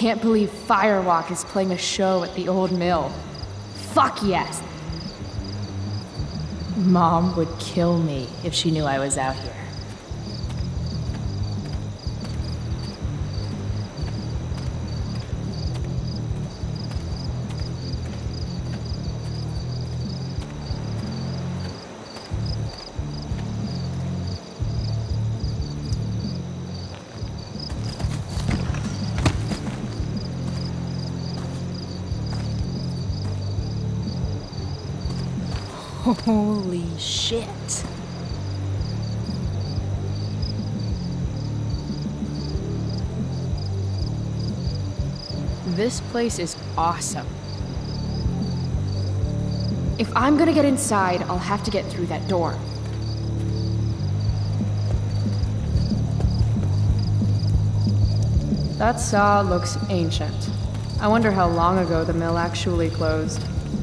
can't believe Firewalk is playing a show at the old mill. Fuck yes! Mom would kill me if she knew I was out here. Holy shit. This place is awesome. If I'm gonna get inside, I'll have to get through that door. That saw looks ancient. I wonder how long ago the mill actually closed.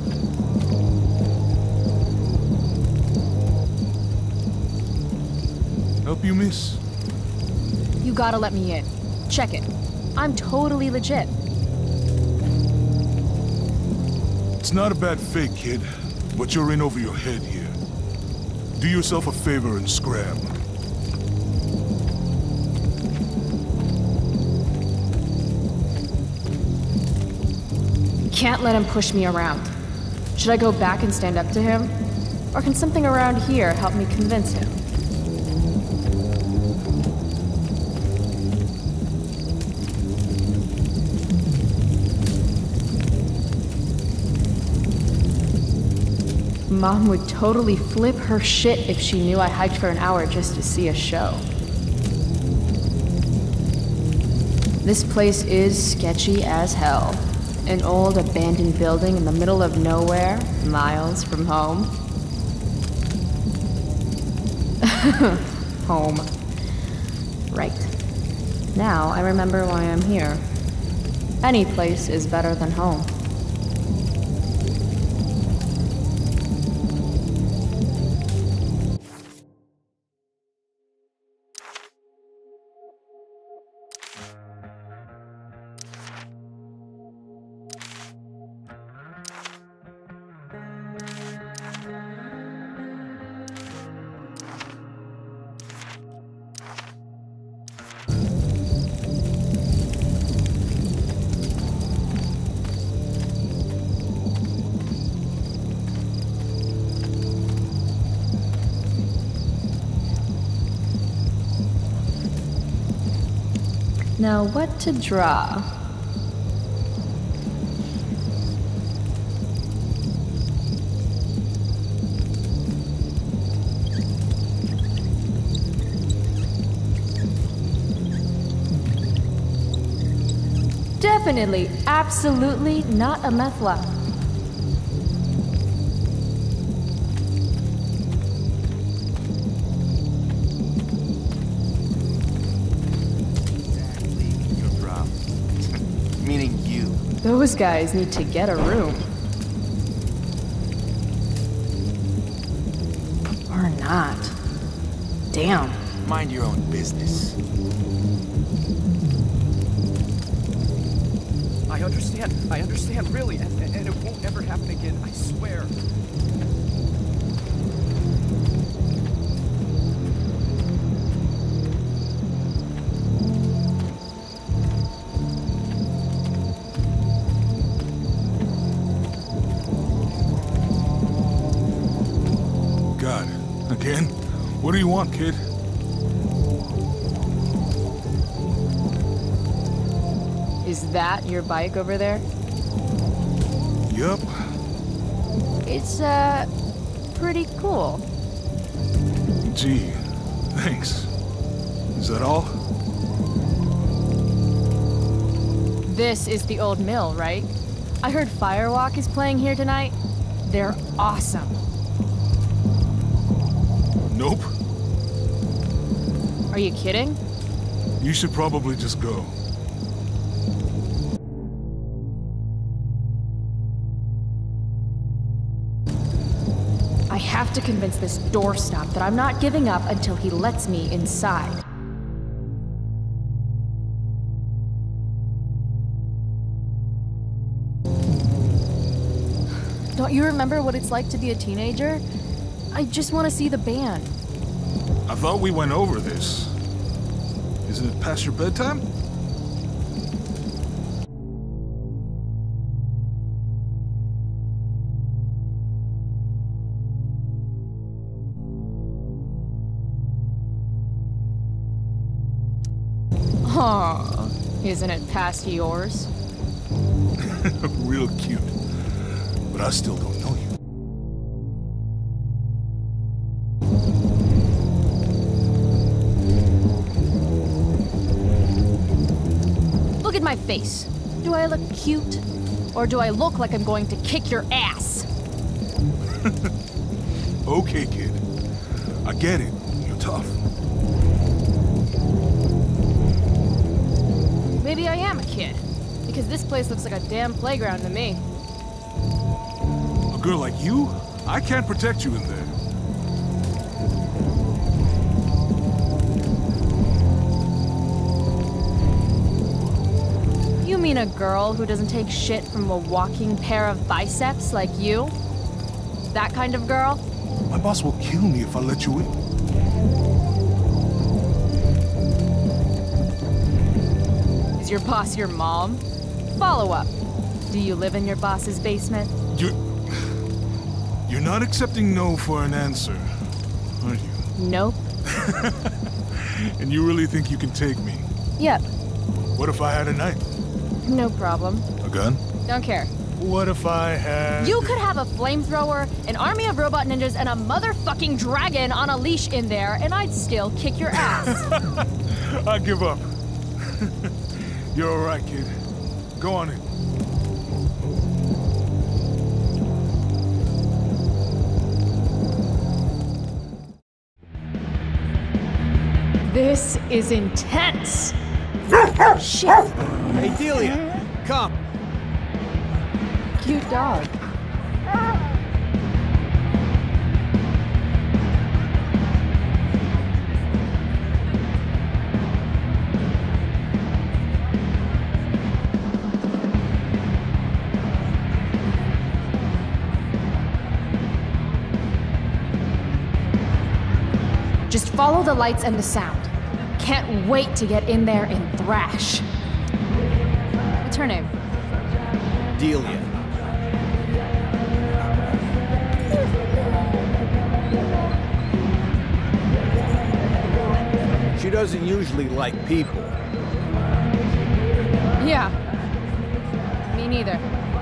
Help you, miss? You gotta let me in. Check it. I'm totally legit. It's not a bad fake, kid, but you're in over your head here. Do yourself a favor and scram. Can't let him push me around. Should I go back and stand up to him? Or can something around here help me convince him? Mom would totally flip her shit if she knew I hiked for an hour just to see a show. This place is sketchy as hell. An old abandoned building in the middle of nowhere, miles from home. Home. Right. Now I remember why I'm here. Any place is better than home. Now, what to draw? Definitely, absolutely not a meth lab. Meaning you. Those guys need to get a room. Or not. Damn. Mind your own business. I understand, really, and it won't ever happen again, I swear. God, again? What do you want, kid? Is that your bike over there? Yup. It's, pretty cool. Gee, thanks. Is that all? This is the old mill, right? I heard Firewalk is playing here tonight. They're awesome. Nope. Are you kidding? You should probably just go. I have to convince this doorstop that I'm not giving up until he lets me inside. Don't you remember what it's like to be a teenager? I just want to see the band. I thought we went over this. Isn't it past your bedtime? Aw, isn't it past yours? Real cute. But I still don't know you. Look at my face. Do I look cute? Or do I look like I'm going to kick your ass? Okay, kid. I get it. You're tough. Maybe I am a kid. Because this place looks like a damn playground to me. A girl like you? I can't protect you in there. You mean a girl who doesn't take shit from a walking pair of biceps like you? That kind of girl? My boss will kill me if I let you in. Is your boss your mom? Follow up. Do you live in your boss's basement? You're not accepting no for an answer, are you? Nope. And you really think you can take me? Yep. What if I had a knife? No problem. A gun? Don't care. What if I had... You could have a flamethrower, an army of robot ninjas, and a motherfucking dragon on a leash in there, and I'd still kick your ass. I give up. You're all right, kid. Go on in. This is intense. Shit. Hey, Delia, come. Cute dog. Just follow the lights and the sound. Can't wait to get in there and thrash. What's her name? Delia. She doesn't usually like people. Yeah. Me neither.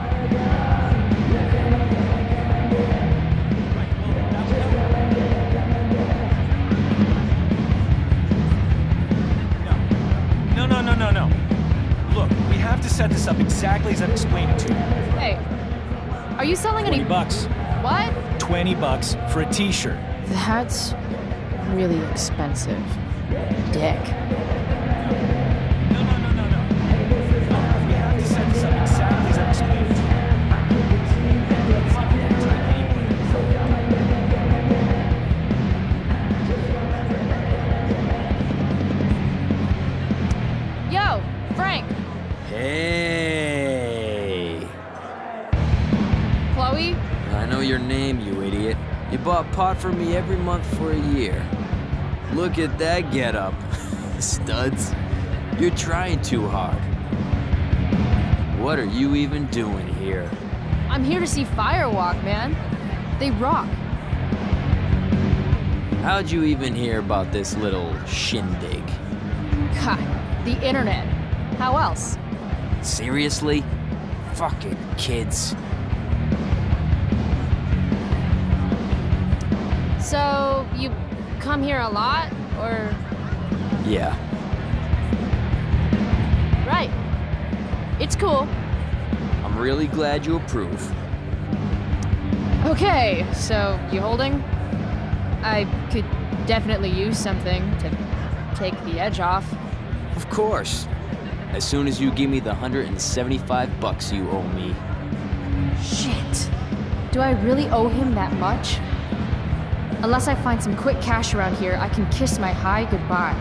No. Look, we have to set this up exactly as I've explained it to you. Hey, are you selling any... 20 bucks. What? 20 bucks for a t-shirt. That's really expensive. Dick. No. Look, we have to set this up exactly as I've explained it to you. Yo, Frank. Hey! Chloe? I know your name, you idiot. You bought pot for me every month for a year. Look at that getup. Studs. You're trying too hard. What are you even doing here? I'm here to see Firewalk, man. They rock. How'd you even hear about this little shindig? God, the internet. How else? Seriously? Fucking kids. So, you come here a lot, or... Yeah. Right. It's cool. I'm really glad you approve. Okay, so you holding? I could definitely use something to take the edge off. Of course. As soon as you give me the 175 bucks you owe me. Shit. Do I really owe him that much? Unless I find some quick cash around here, I can kiss my high goodbye.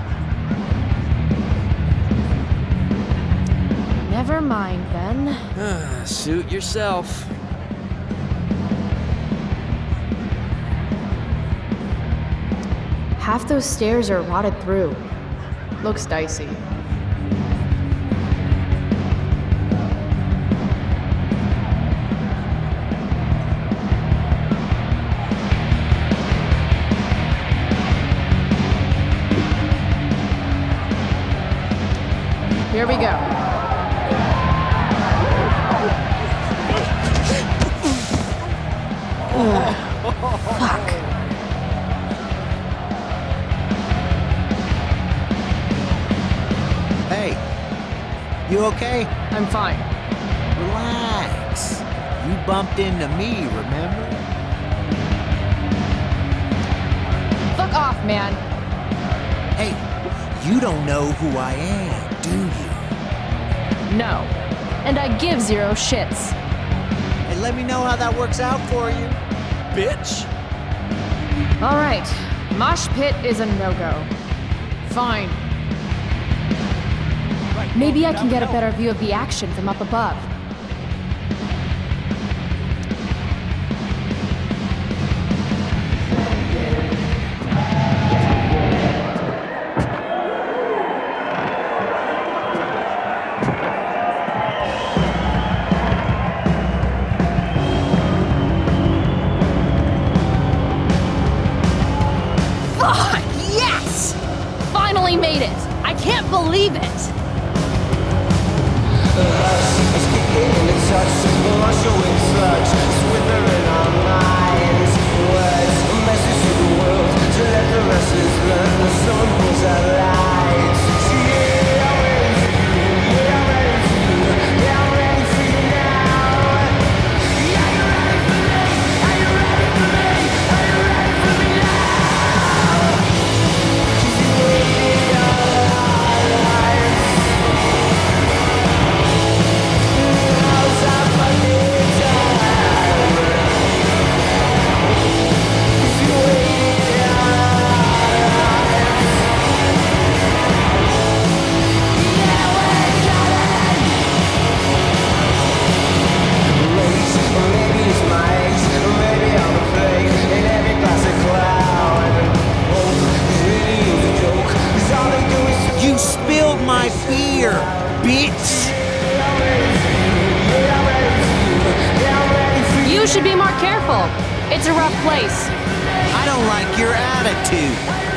Never mind, then. Suit yourself. Half those stairs are rotted through. Looks dicey. Here we go. Fuck. Hey, you okay? I'm fine. Relax. You bumped into me, remember? Fuck off, man. Hey, you don't know who I am, do you? No. And I give zero shits. Hey, let me know how that works out for you, bitch. All right. Mosh pit is a no-go. Fine. Maybe I can get a better view of the action from up above. Fuck! Yes! Finally made it! I can't believe it! You spilled my beer, bitch! You should be more careful. It's a rough place. I don't like your attitude.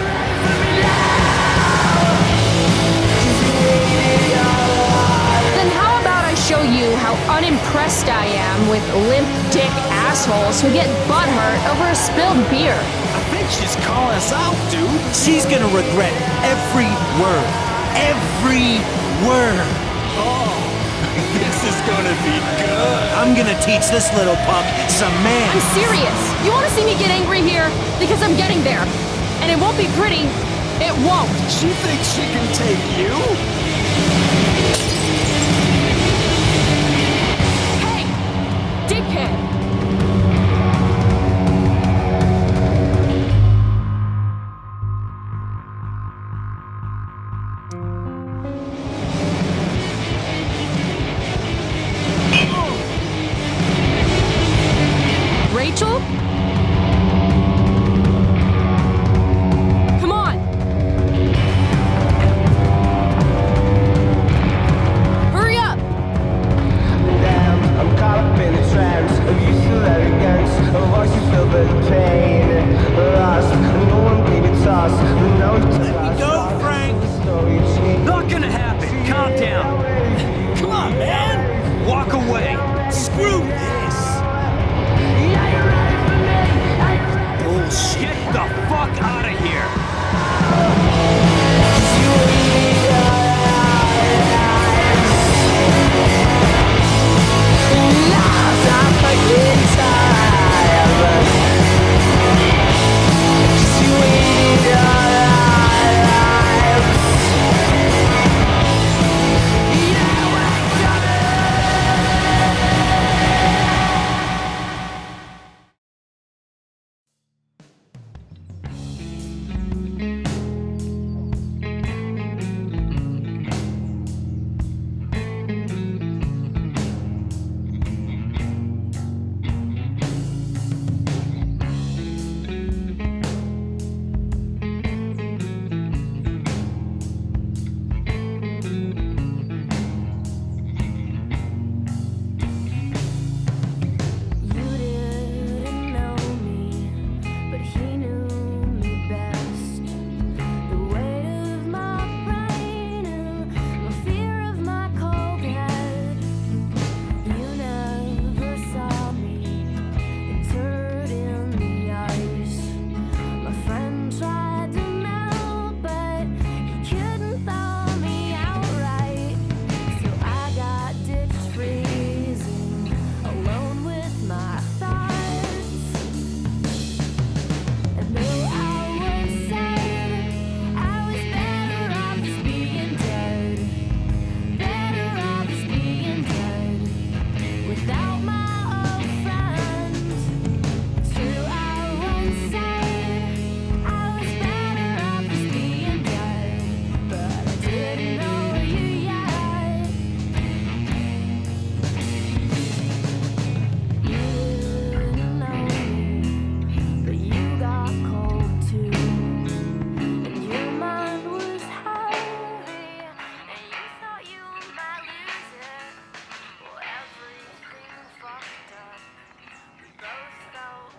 Then how about I show you how unimpressed I am with limp dick assholes who get butthurt over a spilled beer? I think she's calling us out, dude. She's gonna regret every word. Every word. This is gonna be good. I'm gonna teach this little punk some I'm manners. serious. You want to see me get angry here? Because I'm getting there. And it won't be pretty. It won't. She thinks she can take you? Hey! Dickhead! Rachel? Come on! Hurry up! I'm caught up in the trance of youthful arrogance, of voices filled with pain. Lost, no one gave it toss. Now it's Let me go, Frank. Not gonna happen. Calm down. Come on, man. Walk away. Screw this. Yeah, you're ready for me.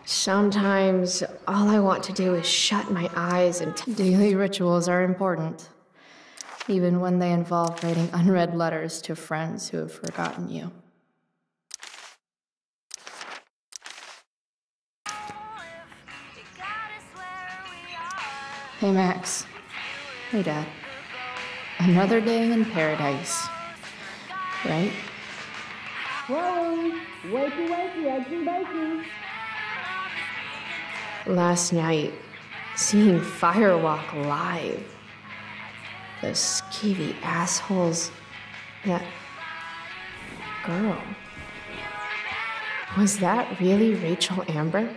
Sometimes all I want to do is shut my eyes and daily rituals are important, even when they involve writing unread letters to friends who have forgotten you. Hey, Max. Hey, Dad. Another day in paradise. Right? Whoa! Wakey, wakey, eggs and bacon. Last night, seeing Firewalk live. Those skeevy assholes. That girl. Was that really Rachel Amber?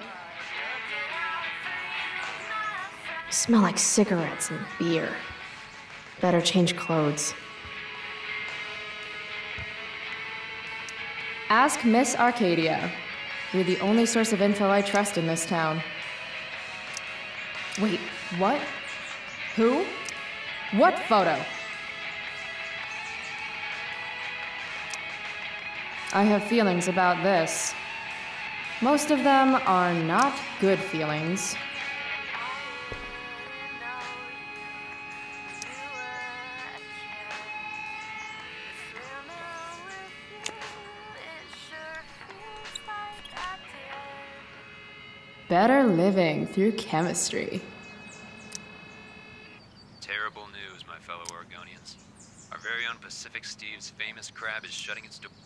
Smell like cigarettes and beer. Better change clothes. Ask Miss Arcadia. You're the only source of info I trust in this town. Wait, what? Who? What photo? I have feelings about this. Most of them are not good feelings. Better living through chemistry. Terrible news, my fellow Oregonians. Our very own Pacific Steve's famous crab is shutting its door.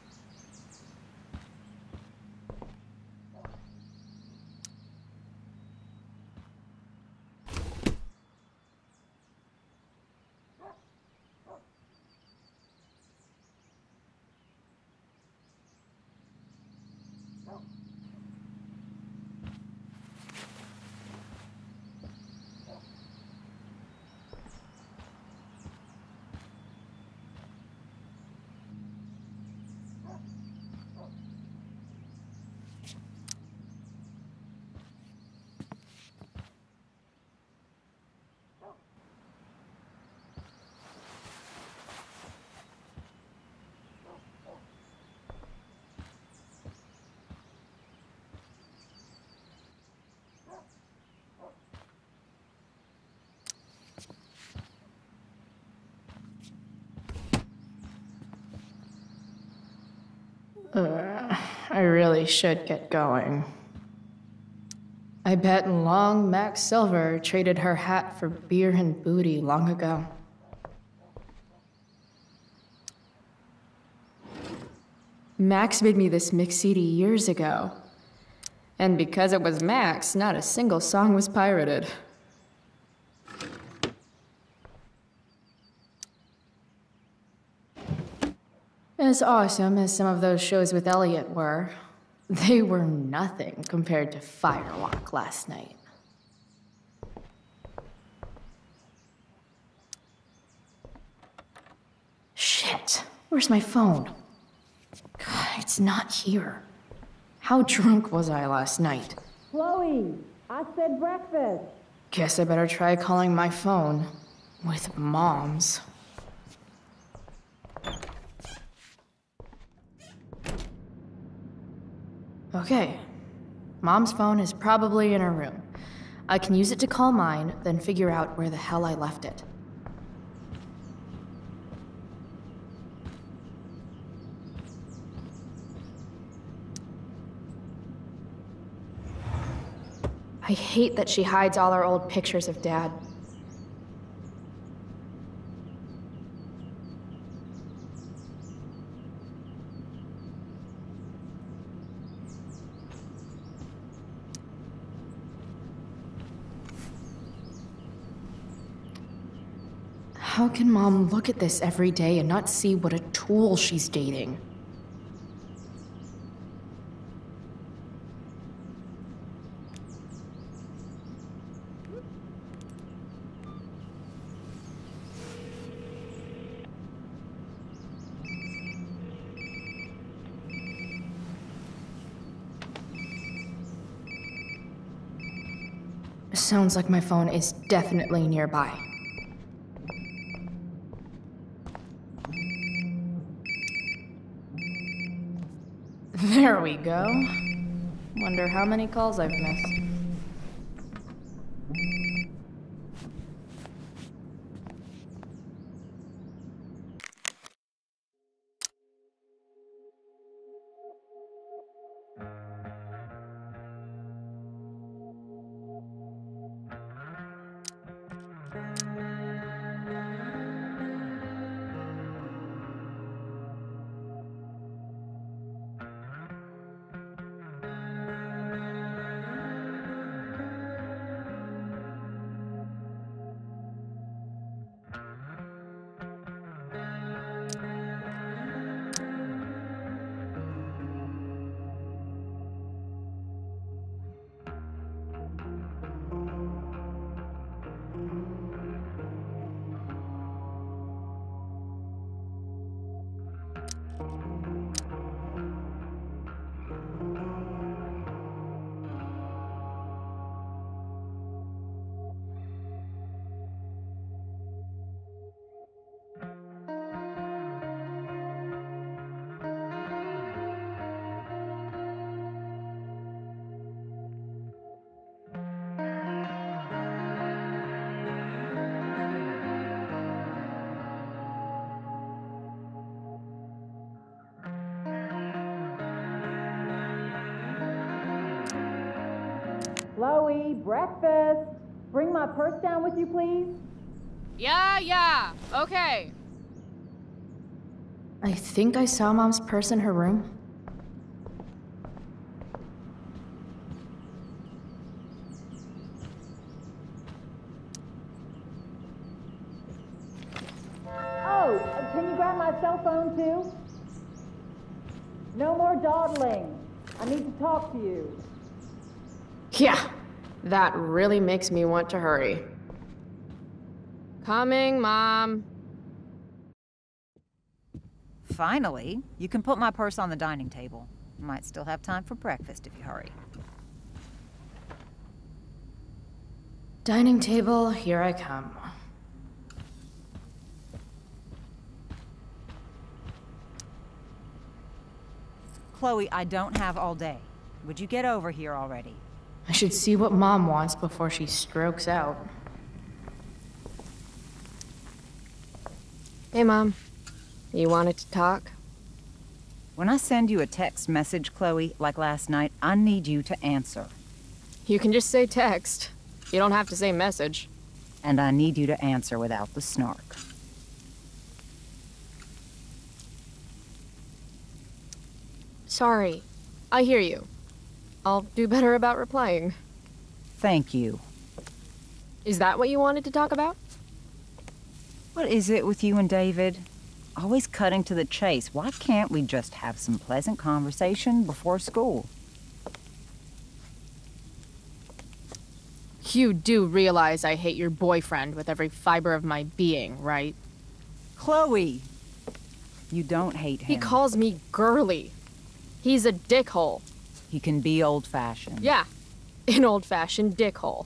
I really should get going. I bet long Max Silver traded her hat for beer and booty long ago. Max made me this mix CD years ago. And because it was Max, not a single song was pirated. As awesome as some of those shows with Elliot were, they were nothing compared to Firewalk last night. Shit, where's my phone? God, it's not here. How drunk was I last night? Chloe, I said breakfast. Guess I better try calling my phone with Mom's. Okay, Mom's phone is probably in her room. I can use it to call mine, then figure out where the hell I left it. I hate that she hides all our old pictures of Dad. How can Mom look at this every day and not see what a tool she's dating? Sounds like my phone is definitely nearby. There we go. Wonder how many calls I've missed. Chloe, breakfast. Bring my purse down with you, please. Yeah, okay. I think I saw Mom's purse in her room. Oh, can you grab my cell phone too? No more dawdling. I need to talk to you. Yeah, that really makes me want to hurry. Coming, Mom. Finally, you can put my purse on the dining table. Might still have time for breakfast if you hurry. Dining table, here I come. Chloe, I don't have all day. Would you get over here already? I should see what Mom wants before she strokes out. Hey, Mom. You wanted to talk? When I send you a text message, Chloe, like last night, I need you to answer. You can just say text. You don't have to say message. And I need you to answer without the snark. Sorry. I hear you. I'll do better about replying. Thank you. Is that what you wanted to talk about? What is it with you and David? Always cutting to the chase. Why can't we just have some pleasant conversation before school? You do realize I hate your boyfriend with every fiber of my being, right? Chloe! You don't hate him. He calls me girly. He's a dickhole. He can be old-fashioned. Yeah, an old-fashioned dickhole.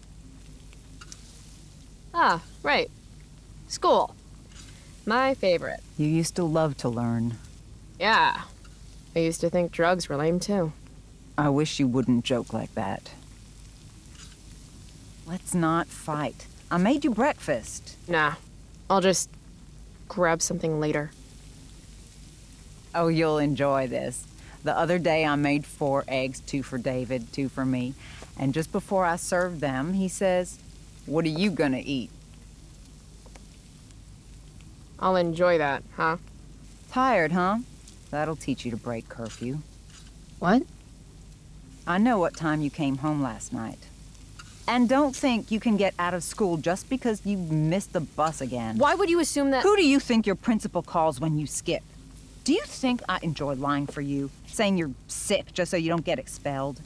Ah, right. School. My favorite. You used to love to learn. Yeah. I used to think drugs were lame, too. I wish you wouldn't joke like that. Let's not fight. I made you breakfast. Nah. I'll just grab something later. Oh, you'll enjoy this. The other day I made 4 eggs, 2 for David, 2 for me. And just before I served them, he says, "What are you gonna eat?" I'll enjoy that, huh? Tired, huh? That'll teach you to break curfew. What? I know what time you came home last night. And don't think you can get out of school just because you missed the bus again. Why would you assume that— Who do you think your principal calls when you skip? Do you think I enjoy lying for you? Saying you're sick just so you don't get expelled?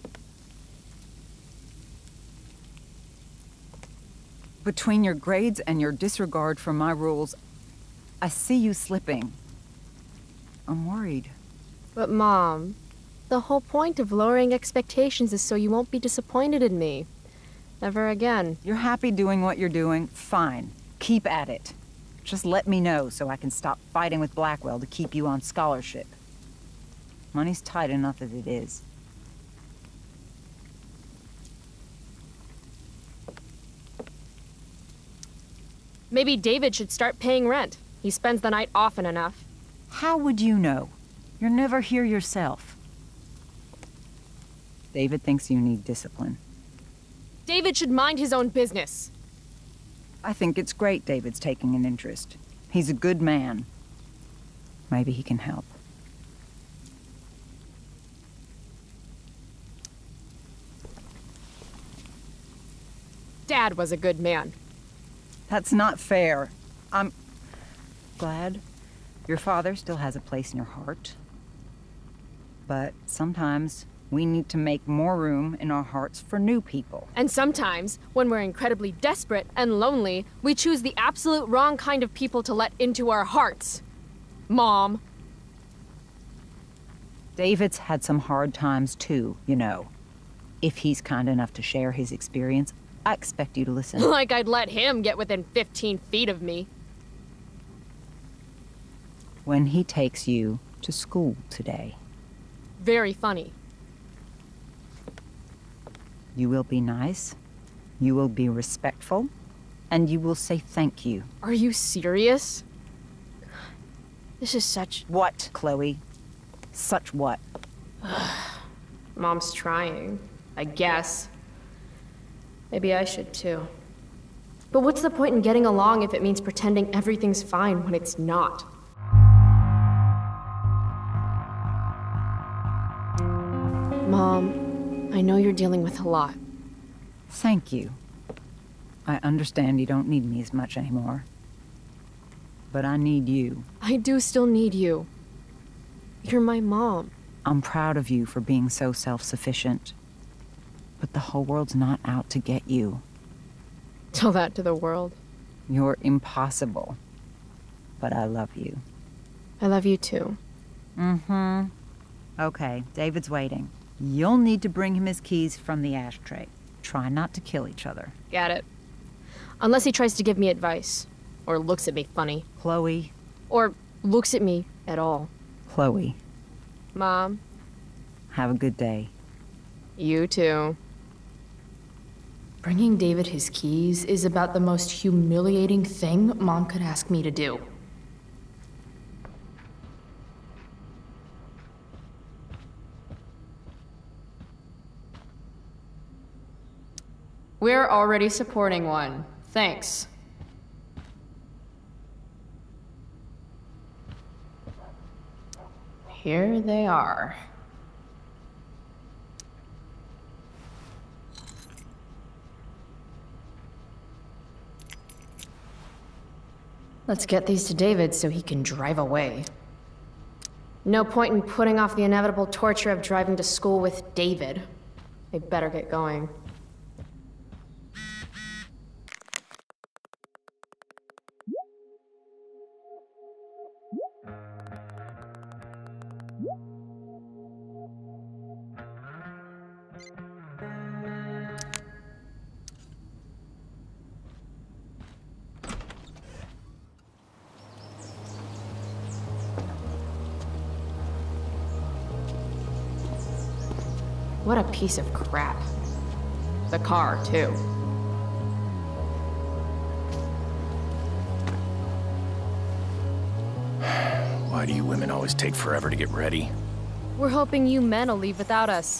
Between your grades and your disregard for my rules, I see you slipping. I'm worried. But Mom, the whole point of lowering expectations is so you won't be disappointed in me. Never again. You're happy doing what you're doing? Fine. Keep at it. Just let me know so I can stop fighting with Blackwell to keep you on scholarship. Money's tight enough as it is. Maybe David should start paying rent. He spends the night often enough. How would you know? You're never here yourself. David thinks you need discipline. David should mind his own business. I think it's great David's taking an interest. He's a good man. Maybe he can help. Dad was a good man. That's not fair. I'm glad your father still has a place in your heart. But sometimes we need to make more room in our hearts for new people. And sometimes, when we're incredibly desperate and lonely, we choose the absolute wrong kind of people to let into our hearts. Mom. David's had some hard times too, you know. If he's kind enough to share his experience, I expect you to listen. Like I'd let him get within 15 feet of me. When he takes you to school today. Very funny. You will be nice, you will be respectful, and you will say thank you. Are you serious? This is such... What, Chloe? Such what? Mom's trying, I guess. Maybe I should too. But what's the point in getting along if it means pretending everything's fine when it's not? Mom, I know you're dealing with a lot. Thank you. I understand you don't need me as much anymore. But I need you. I do still need you. You're my mom. I'm proud of you for being so self-sufficient. But the whole world's not out to get you. Tell that to the world. You're impossible. But I love you. I love you too. Mm-hmm. Okay, David's waiting. You'll need to bring him his keys from the ashtray. Try not to kill each other. Got it. Unless he tries to give me advice. Or looks at me funny. Chloe. Or looks at me at all. Chloe. Mom. Have a good day. You too. Bringing David his keys is about the most humiliating thing Mom could ask me to do. We're already supporting one. Thanks. Here they are. Let's get these to David so he can drive away. No point in putting off the inevitable torture of driving to school with David. I better get going. What a piece of crap. The car, too. Why do you women always take forever to get ready? We're hoping you men will leave without us.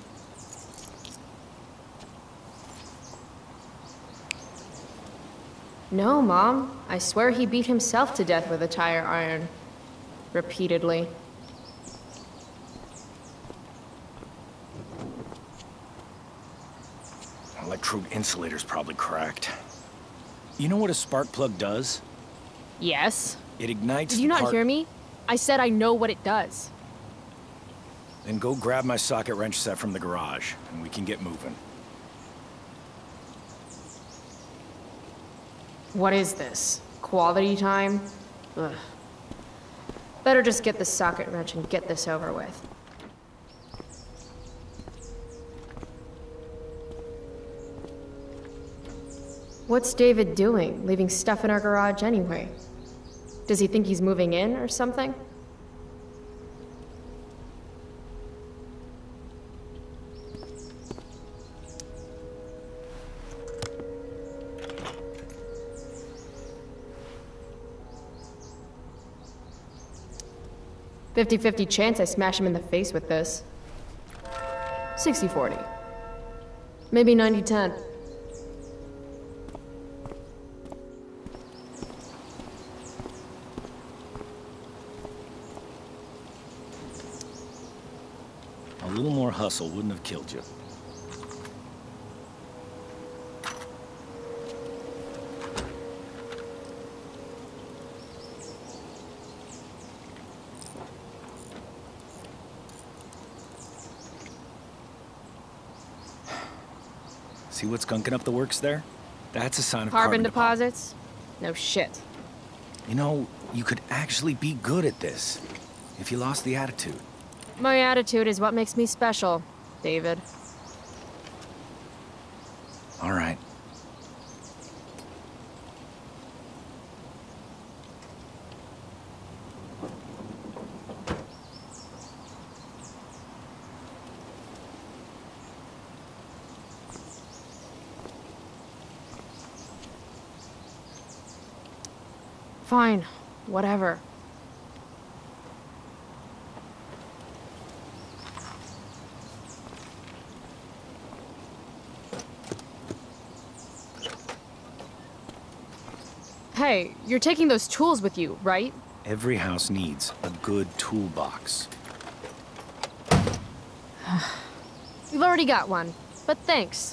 No, Mom. I swear he beat himself to death with a tire iron. Repeatedly. Electrode insulator's probably cracked. You know what a spark plug does? Yes. It ignites Did you not hear me? I said I know what it does. Then go grab my socket wrench set from the garage, and we can get moving. What is this? Quality time? Ugh. Better just get the socket wrench and get this over with. What's David doing, leaving stuff in our garage anyway? Does he think he's moving in or something? 50-50 chance I smash him in the face with this. 60-40. Maybe 90-10. A little more hustle wouldn't have killed you. See what's gunking up the works there? That's a sign of Carbon deposits? No shit. You know, you could actually be good at this if you lost the attitude. My attitude is what makes me special, David. All right. Fine. Whatever. Hey, you're taking those tools with you, right? Every house needs a good toolbox. We've already got one, but thanks.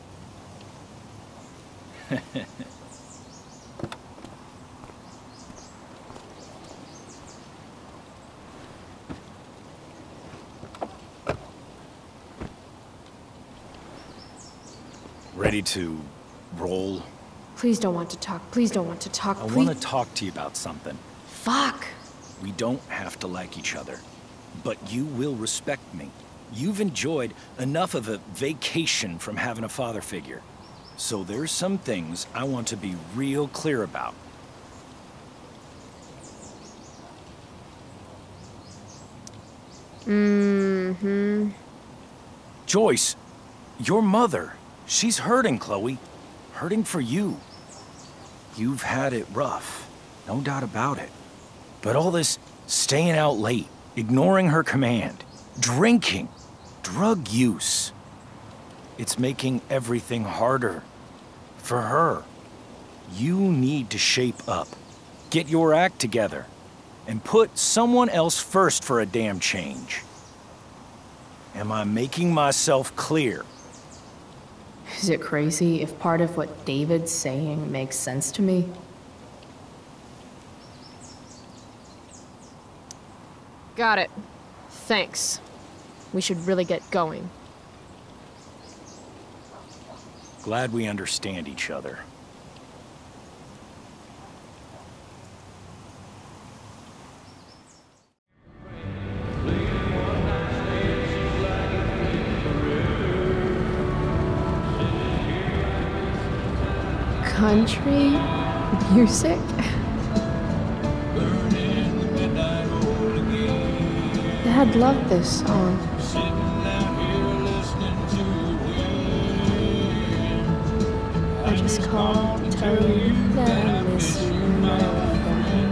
Ready to roll? Please don't want to talk. Please don't want to talk. I want to talk to you about something. Fuck. We don't have to like each other, but you will respect me. You've enjoyed enough of a vacation from having a father figure. So there's some things I want to be real clear about. Mm-hmm. Joyce, your mother, she's hurting, Chloe. Hurting for you. You've had it rough, no doubt about it. But all this staying out late, ignoring her command, drinking, drug use, it's making everything harder for her. You need to shape up, get your act together, and put someone else first for a damn change. Am I making myself clear? Is it crazy if part of what David's saying makes sense to me? Got it. Thanks. We should really get going. Glad we understand each other. Country music? Dad loved this song. I just called to tell you that I miss you, my old friend.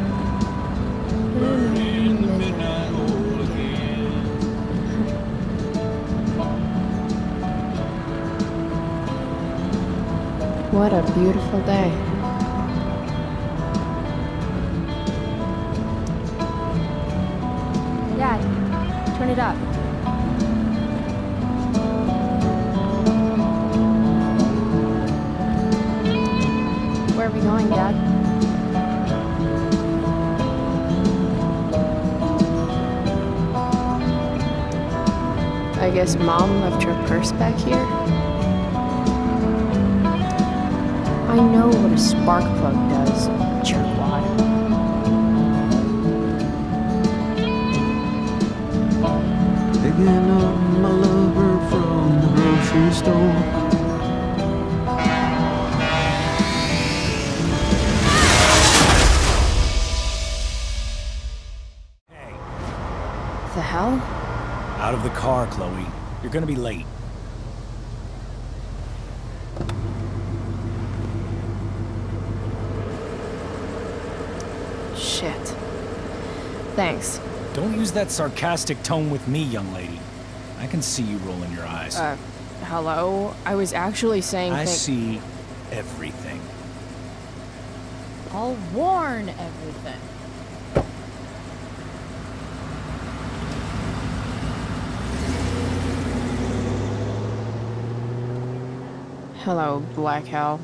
What a beautiful day. Dad, turn it up. Where are we going, Dad? I guess Mom left her purse back here? I know what a spark plug does, jerkwad. Picking up my lover from the grocery store. The hell? Out of the car, Chloe. You're gonna be late. Shit. Thanks. Don't use that sarcastic tone with me, young lady. I can see you rolling your eyes. Hello? I was actually saying I see everything. I'll warn everything. Hello, Black Hell.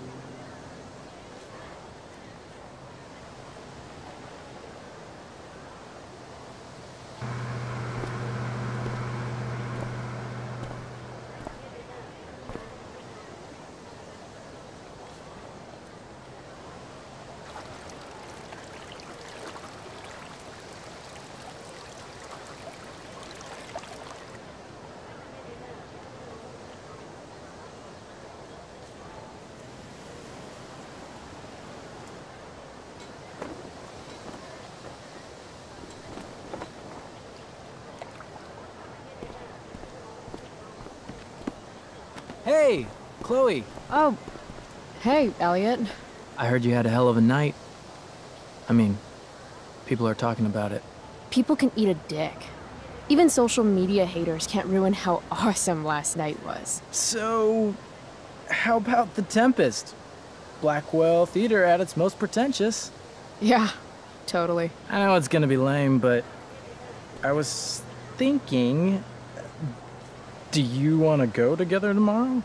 Hey, Chloe. Oh, hey, Elliot. I heard you had a hell of a night. I mean, people are talking about it. People can eat a dick. Even social media haters can't ruin how awesome last night was. So, how about The Tempest? Blackwell Theater at its most pretentious. Yeah, totally. I know it's gonna be lame, but I was thinking, do you want to go together tomorrow?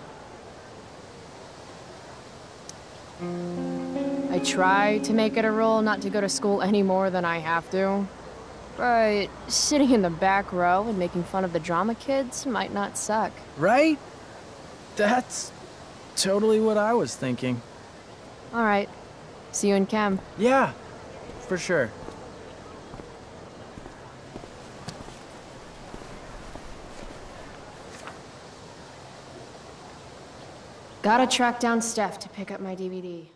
I try to make it a rule not to go to school any more than I have to. But sitting in the back row and making fun of the drama kids might not suck. Right? That's totally what I was thinking. All right. See you in chem. Yeah, for sure. Gotta track down Steph to pick up my DVD.